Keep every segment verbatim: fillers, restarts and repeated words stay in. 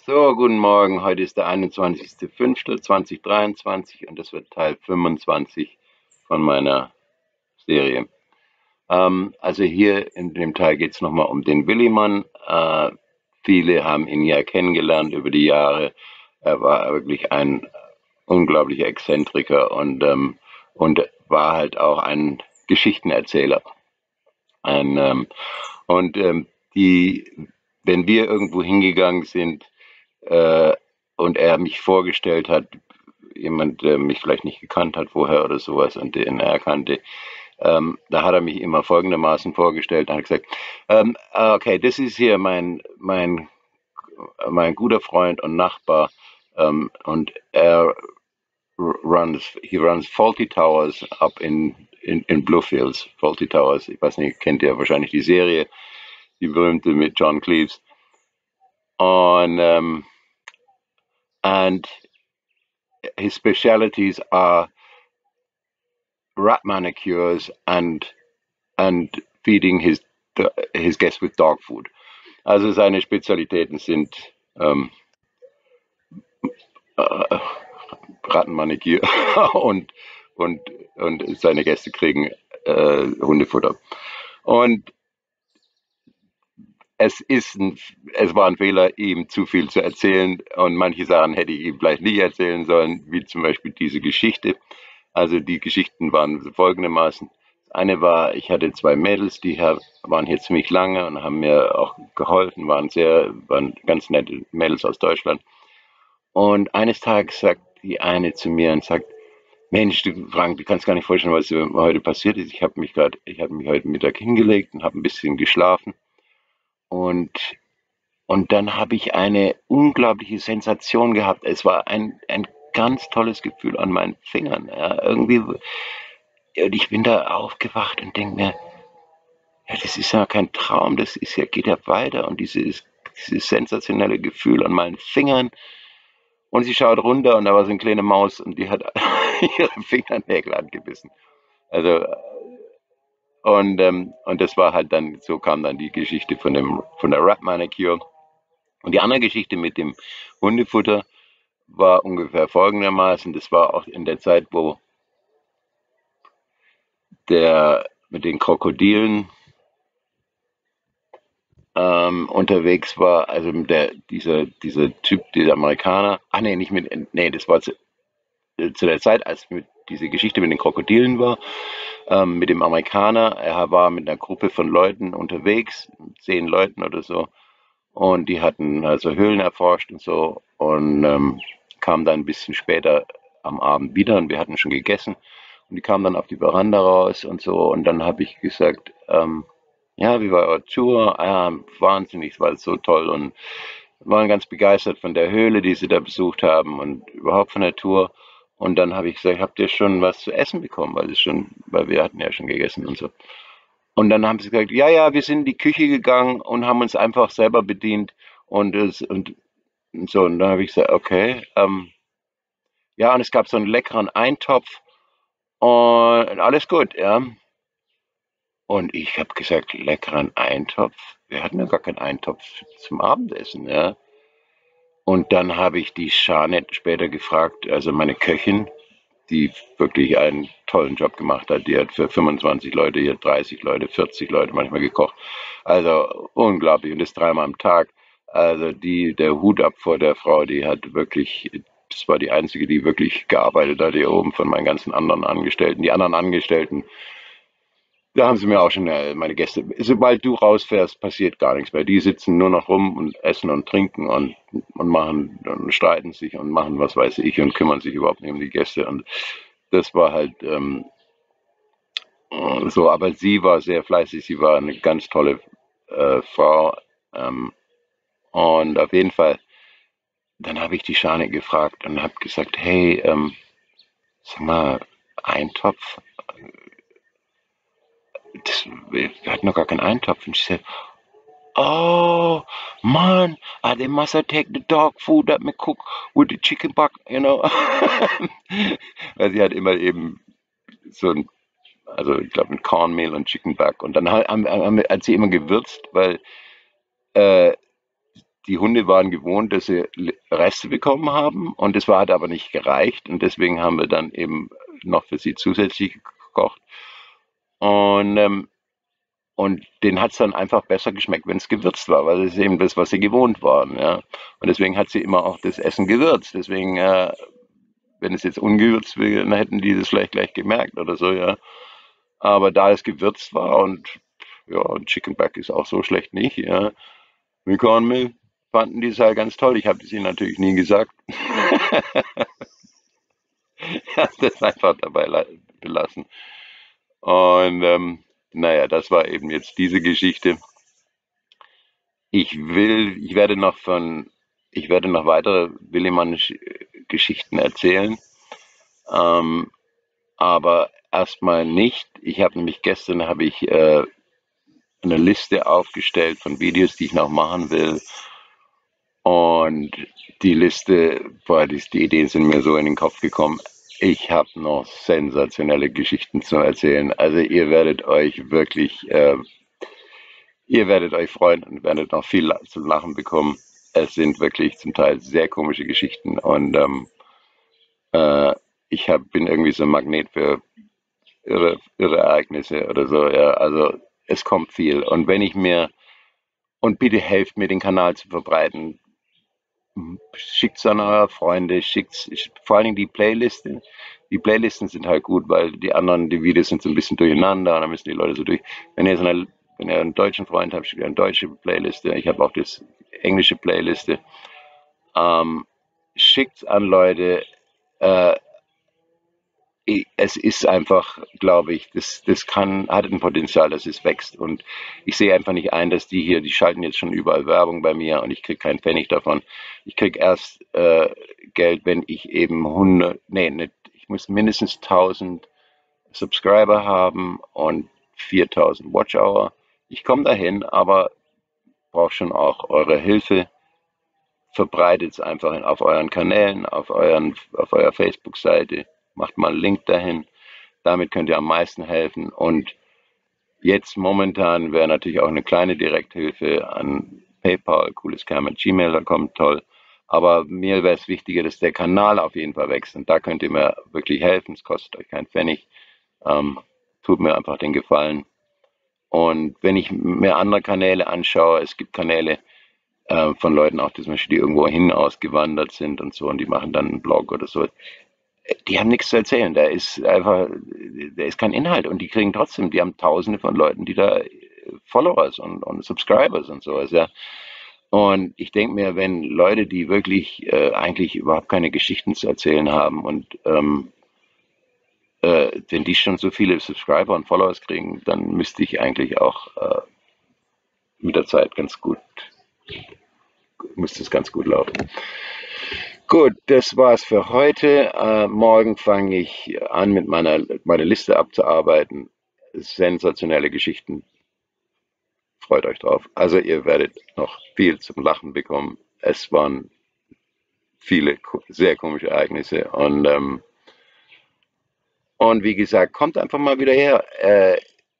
So, guten Morgen. Heute ist der einundzwanzigste fünfte zweitausenddreiundzwanzig und das wird Teil fünfundzwanzig von meiner Serie. Ähm, also hier in dem Teil geht es nochmal um den Willimann. Äh, viele haben ihn ja kennengelernt über die Jahre. Er war wirklich ein unglaublicher Exzentriker und, ähm, und war halt auch ein Geschichtenerzähler. Ein, ähm, und ähm, die, wenn wir irgendwo hingegangen sind, äh, und er mich vorgestellt hat, jemand, der mich vielleicht nicht gekannt hat vorher oder sowas und den er kannte, ähm, da hat er mich immer folgendermaßen vorgestellt, und hat gesagt, ähm, okay, das ist hier mein, mein, mein guter Freund und Nachbar, ähm, und er runs, he runs Fawlty Towers up in, in, in Bluefields. Fawlty Towers, ich weiß nicht, kennt ihr wahrscheinlich die Serie, die berühmte mit John Cleese. Und, um, and his specialities are rat manicures and and feeding his his guests with dog food. Also seine Spezialitäten sind ähm, äh, Rattenmaniküre und und und seine Gäste kriegen äh, Hundefutter. Und es ist ein, es war ein Fehler, ihm zu viel zu erzählen, und manche Sachen hätte ich ihm vielleicht nicht erzählen sollen, wie zum Beispiel diese Geschichte. Also die Geschichten waren folgendermaßen. Das eine war, ich hatte zwei Mädels, die waren hier ziemlich lange und haben mir auch geholfen, waren sehr, waren ganz nette Mädels aus Deutschland. Und eines Tages sagt die eine zu mir und sagt, Mensch, du Frank, du kannst gar nicht vorstellen, was heute passiert ist. Ich habe mich gerade, ich habe mich heute Mittag hingelegt und habe ein bisschen geschlafen. Und und dann habe ich eine unglaubliche Sensation gehabt. Es war ein, ein ganz tolles Gefühl an meinen Fingern. Ja, irgendwie, und ich bin da aufgewacht und denke mir, ja, das ist ja kein Traum, das ist ja, geht ja weiter. Und dieses, dieses sensationelle Gefühl an meinen Fingern. Und sie schaut runter und da war so eine kleine Maus und die hat ihre Fingernägel angebissen. Also, und, ähm, und das war halt dann, so kam dann die Geschichte von, dem, von der Rat Manicure. Und die andere Geschichte mit dem Hundefutter war ungefähr folgendermaßen. Das war auch in der Zeit, wo der mit den Krokodilen ähm, unterwegs war. Also der, dieser, dieser Typ, dieser Amerikaner. Ach nee, nicht mit, nee, das war zu, zu der Zeit, als mit, diese Geschichte mit den Krokodilen war, ähm, mit dem Amerikaner. Er war mit einer Gruppe von Leuten unterwegs, zehn Leuten oder so. Und die hatten also Höhlen erforscht und so, und ähm, kamen dann ein bisschen später am Abend wieder und wir hatten schon gegessen. Und die kamen dann auf die Veranda raus und so. Und dann habe ich gesagt, ähm, ja, wie war eure Tour? Ah, ja, wahnsinnig, es war so toll, und waren ganz begeistert von der Höhle, die sie da besucht haben, und überhaupt von der Tour. Und dann habe ich gesagt, habt ihr schon was zu essen bekommen? Weil es schon, weil wir hatten ja schon gegessen und so. Und dann haben sie gesagt, ja, ja, wir sind in die Küche gegangen und haben uns einfach selber bedient, und, es, und, und so. Und dann habe ich gesagt, okay, ähm, ja, und es gab so einen leckeren Eintopf und alles gut, ja. Und ich habe gesagt, leckeren Eintopf? Wir hatten ja gar keinen Eintopf zum Abendessen, ja. Und dann habe ich die Jeanette später gefragt, also meine Köchin, die wirklich einen tollen Job gemacht hat. Die hat für fünfundzwanzig Leute, hier dreißig Leute, vierzig Leute manchmal gekocht. Also unglaublich, und das dreimal am Tag. Also die, der Hut ab vor der Frau, die hat wirklich, das war die einzige, die wirklich gearbeitet hat hier oben von meinen ganzen anderen Angestellten. Die anderen Angestellten, da haben sie mir auch schon, äh, meine Gäste, sobald du rausfährst, passiert gar nichts mehr. Die sitzen nur noch rum und essen und trinken und, und machen und streiten sich und machen was weiß ich und kümmern sich überhaupt nicht um die Gäste. Und das war halt ähm, so, aber sie war sehr fleißig, sie war eine ganz tolle äh, Frau. Ähm, und auf jeden Fall, dann habe ich die Schane gefragt und habe gesagt, hey, ähm, sag mal, Eintopf, das, wir hatten noch gar keinen Eintopf. Und sie sagt, oh man, uh, they must have taken the dog food that me cook with the chicken back, you know. Weil sie hat immer eben so ein, also ich glaube, ein Cornmeal und Chicken Back. Und dann haben, haben, hat sie immer gewürzt, weil äh, die Hunde waren gewohnt, dass sie Reste bekommen haben und das war, hat aber nicht gereicht und deswegen haben wir dann eben noch für sie zusätzlich gekocht und, ähm, und denen hat es dann einfach besser geschmeckt, wenn es gewürzt war, weil das ist eben das, was sie gewohnt waren, ja. Und deswegen hat sie immer auch das Essen gewürzt. Deswegen, äh, wenn es jetzt ungewürzt wäre, dann hätten die das vielleicht gleich gemerkt oder so, ja. Aber da es gewürzt war und ja, und Chicken Back ist auch so schlecht nicht, ja. Mit Cornmeal fanden die es halt ganz toll. Ich habe es ihnen natürlich nie gesagt. Ich habe das einfach dabei la- belassen. Und ähm, naja, das war eben jetzt diese Geschichte. Ich will, ich werde noch von, ich werde noch weitere Willimann-Geschichten erzählen, ähm, aber erstmal nicht. Ich habe nämlich gestern habe ich äh, eine Liste aufgestellt von Videos, die ich noch machen will. Und die Liste, boah, die, die Ideen sind mir so in den Kopf gekommen. Ich habe noch sensationelle Geschichten zu erzählen. Also ihr werdet euch wirklich, äh, ihr werdet euch freuen und werdet noch viel la- zu lachen bekommen. Es sind wirklich zum Teil sehr komische Geschichten und ähm, äh, ich hab, bin irgendwie so ein Magnet für irre, irre Ereignisse oder so. Ja. Also es kommt viel. Und wenn ich mir, und bitte helft mir, den Kanal zu verbreiten, schickt's an eure Freunde, schickt's, vor allen Dingen die Playlisten. Die Playlisten sind halt gut, weil die anderen, die Videos sind so ein bisschen durcheinander und dann müssen die Leute so durch. Wenn ihr so eine, wenn ihr einen deutschen Freund habt, schickt ihr eine deutsche Playliste. Ich habe auch das englische Playliste. Ähm, schickt's an Leute. Äh, es ist einfach, glaube ich, das, das kann, hat ein Potenzial, dass es wächst. Und ich sehe einfach nicht ein, dass die hier, die schalten jetzt schon überall Werbung bei mir und ich kriege keinen Pfennig davon. Ich kriege erst äh, Geld, wenn ich eben hundert, nee, nicht, ich muss mindestens tausend Subscriber haben und viertausend Watch-Hour. Ich komme dahin, aber brauche schon auch eure Hilfe. Verbreitet es einfach in, auf euren Kanälen, auf, euren, auf eurer Facebook-Seite. Macht mal einen Link dahin. Damit könnt ihr am meisten helfen. Und jetzt momentan wäre natürlich auch eine kleine Direkthilfe an PayPal, coolescam at gmail punkt com, toll. Aber mir wäre es wichtiger, dass der Kanal auf jeden Fall wächst. Und da könnt ihr mir wirklich helfen. Es kostet euch keinen Pfennig. Ähm, tut mir einfach den Gefallen. Und wenn ich mir andere Kanäle anschaue, es gibt Kanäle äh, von Leuten auch, die zum Beispiel die irgendwo hin ausgewandert sind und so, und die machen dann einen Blog oder so. Die haben nichts zu erzählen. Da ist einfach, da ist kein Inhalt und die kriegen trotzdem, die haben Tausende von Leuten, die da Followers und, und Subscribers und sowas, ja. Und ich denke mir, wenn Leute, die wirklich äh, eigentlich überhaupt keine Geschichten zu erzählen haben und ähm, äh, wenn die schon so viele Subscriber und Followers kriegen, dann müsste ich eigentlich auch äh, mit der Zeit ganz gut, müsste es ganz gut laufen. Gut, das war's für heute. Äh, morgen fange ich an, mit meiner meine Liste abzuarbeiten. Sensationelle Geschichten. Freut euch drauf. Also ihr werdet noch viel zum Lachen bekommen. Es waren viele sehr komische Ereignisse und ähm, und wie gesagt, kommt einfach mal wieder her. Äh,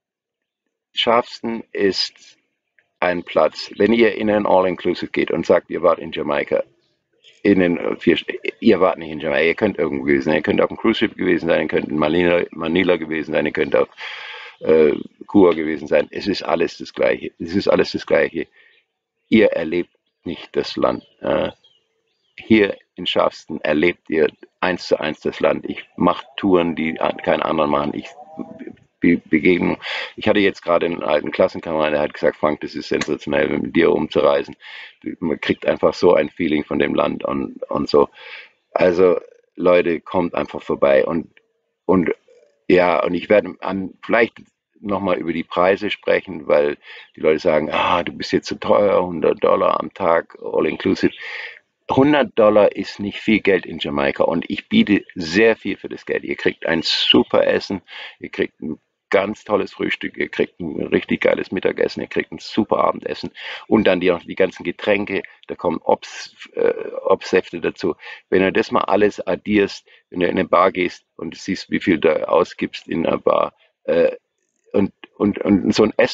Charleston ist ein Platz, wenn ihr in ein All-Inclusive geht und sagt, ihr wart in Jamaika, in den vier, ihr wart nicht in Jamaika, ihr könnt irgendwo gewesen sein, ihr könnt auf dem Cruise Ship gewesen sein, ihr könnt in Manila, Manila gewesen sein, ihr könnt auf äh, Kuba gewesen sein. Es ist alles das Gleiche. Es ist alles das Gleiche. Ihr erlebt nicht das Land. Äh, hier in Charleston erlebt ihr eins zu eins das Land. Ich mache Touren, die kein anderer machen. Ich be begegnen. Ich hatte jetzt gerade einen alten Klassenkameraden, der hat gesagt, Frank, das ist sensationell, mit dir umzureisen. Man kriegt einfach so ein Feeling von dem Land und, und so. Also Leute, kommt einfach vorbei und, und ja, und ich werde an, vielleicht nochmal über die Preise sprechen, weil die Leute sagen, ah, du bist jetzt zu teuer, hundert Dollar am Tag, all inclusive. hundert Dollar ist nicht viel Geld in Jamaika und ich biete sehr viel für das Geld. Ihr kriegt ein super Essen, ihr kriegt ein ganz tolles Frühstück, ihr kriegt ein richtig geiles Mittagessen, ihr kriegt ein super Abendessen und dann die, die ganzen Getränke, da kommen Obst, äh, Obstsäfte dazu. Wenn du das mal alles addierst, wenn du in eine Bar gehst und siehst, wie viel du ausgibst in einer Bar, äh, und, und, und so ein Essen,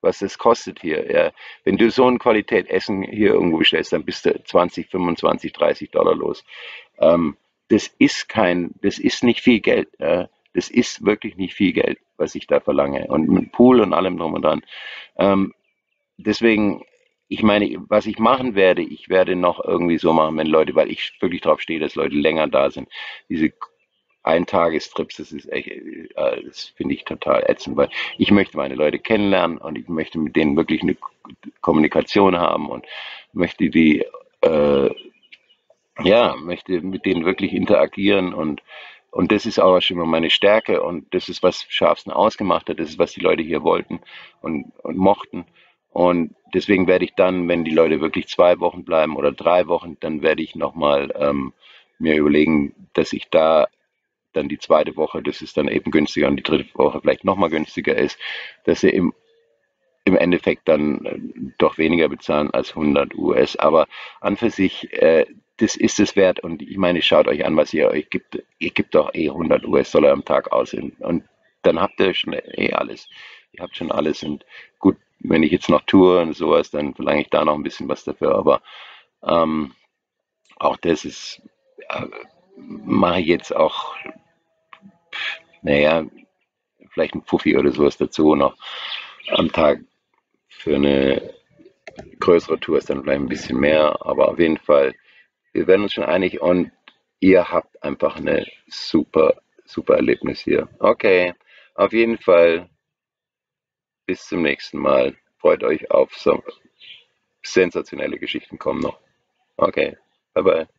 was das kostet hier. Ja. Wenn du so eine Qualität Essen hier irgendwo bestellst, dann bist du zwanzig, fünfundzwanzig, dreißig Dollar los. Ähm, das ist kein, das ist nicht viel Geld. Ja. Das ist wirklich nicht viel Geld, was ich da verlange. Und mit Pool und allem drum und dran. Ähm, deswegen, ich meine, was ich machen werde, ich werde noch irgendwie so machen, wenn Leute, weil ich wirklich drauf stehe, dass Leute länger da sind. Diese Eintagestrips, das ist echt, äh, das finde ich total ätzend, weil ich möchte meine Leute kennenlernen und ich möchte mit denen wirklich eine Kommunikation haben und möchte die, äh, ja, möchte mit denen wirklich interagieren und und das ist auch schon mal meine Stärke und das ist, was Scharfsten ausgemacht hat, das ist, was die Leute hier wollten und, und mochten. Und deswegen werde ich dann, wenn die Leute wirklich zwei Wochen bleiben oder drei Wochen, dann werde ich nochmal ähm, mir überlegen, dass ich da dann die zweite Woche, das ist dann eben günstiger und die dritte Woche vielleicht nochmal günstiger ist, dass sie im, im Endeffekt dann äh, doch weniger bezahlen als hundert U S. Aber an für sich, äh, das ist es wert. Und ich meine, schaut euch an, was ihr euch gibt. Ihr gebt doch eh hundert U S-Dollar am Tag aus. Und, und dann habt ihr schon eh alles. Ihr habt schon alles. Und gut, wenn ich jetzt noch tue und sowas, dann verlange ich da noch ein bisschen was dafür. Aber ähm, auch das ist, äh, mache ich jetzt auch, naja, vielleicht ein Fuffi oder sowas dazu noch am Tag für eine größere Tour ist dann vielleicht ein bisschen mehr, aber auf jeden Fall, wir werden uns schon einig und ihr habt einfach eine super, super Erlebnis hier. Okay, auf jeden Fall, bis zum nächsten Mal. Freut euch auf so sensationelle Geschichten kommen noch. Okay, bye bye.